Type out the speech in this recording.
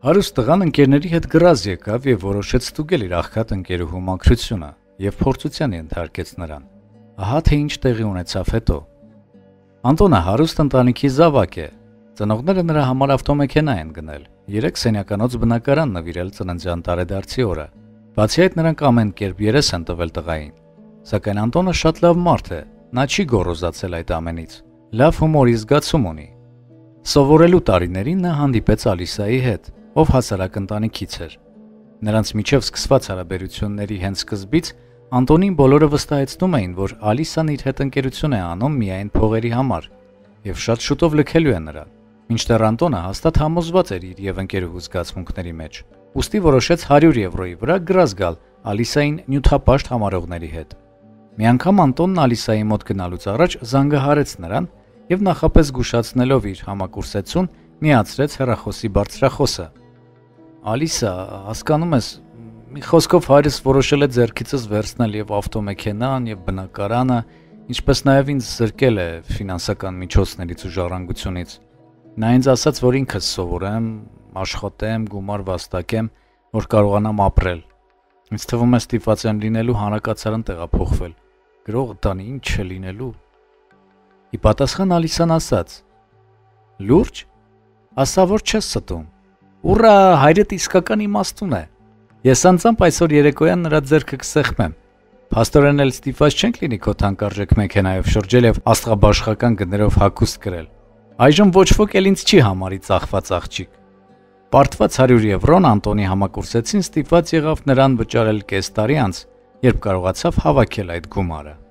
Հարուստ տղան ընկերների հետ գրազ եկավ եւ որոշեց ստուգել իր աղքատ ընկերուհու մաքրությունը եւ փորձության ենթարկեց նրան։ Ահա թե ինչ տեղի ունեցավ հետո։ Անտոնը հարուստ ընտանիքի զավակ է։ Ծնողները նրա համար ավտոմեքենա են գնել, 3 սենյականոց բնակարան նվիրել ծննդյան տարեդարձի օրը։ Բացի այդ նրանք ամեն կերպ երես են տվել տղային։ Սակայն Անտոնը շատ լավ մարդ է, նա չի գոռոզացել այդ ամենից։ Լավ հումորի զգացում ունի։ Սովորելու տարիներին նա հանդիպեց Ալիսայի հետ, ով հասարակ ընտանիքից էր։ Նրանց միջև սկսված հարաբերությունների հենց սկզբից Անտոնին բոլորը վստահեցնում էին, որ Ալիսան իր հետ ընկերություն է անում միայն փողերի համար եւ շատ շուտով լքելու է նրան։ Մինչդեռ Անտոնը հաստատ համոզված էր իր եւ ընկերուհու զգացմունքների մեջ։ Ուստի որոշեց 100 եվրոյի վրա գրազ գալ Ալիսային նյութապաշտ համարողների հետ։ Մի անգամ Անտոնն Ալիսայի մոտ գնալուց առաջ զանգահարեց նրան եւ նախապես զգուշացնելով իր համակուրսեցուն միացրեց հեռախոսի բարձրախոսը։ Ալիսա, հասկանում ես, մի խոսքով հայրս որոշել է ձեռքիցս վերցնել եւ ավտոմեքենան եւ բնակարանը, ինչպես նաեւ ինձ զրկել է ֆինանսական միջոցներից ու ժառանգությունից։ Նա ինձ ասաց, որ ինքս սովորեմ, աշխատեմ, գումար վաստակեմ, որ կարողանամ ապրել։ Ինձ թվում է ստիպված եմ լինելու հանրակացարան տեղափոխվել։ Գրողը տանի ինչ է լինելու։ Ի պատասխան Ալիսան ասաց. Լուրջ, ասա որ չես ստում։ Ուրա, հայրդ իսկական իմաստուն է։ Ես անձամբ այսօր երեկոյան նրա ձեռքը կսեղմեմ։ Փաստորեն էլ ստիպված չենք լինի քո թանկարժեք մեքենայով շրջել եւ աստղաբաշխական գներով հագուստ կրել։ Այժմ ոչ ոք էլ ինձ չի համարի ծախված աղջիկ։ Պարտված 100 եվրոն Անտոնի համակուրսեցին ստիպված եղավ նրան վճարել կես տարի անց, երբ կարողացավ հավաքել այդ գումարը։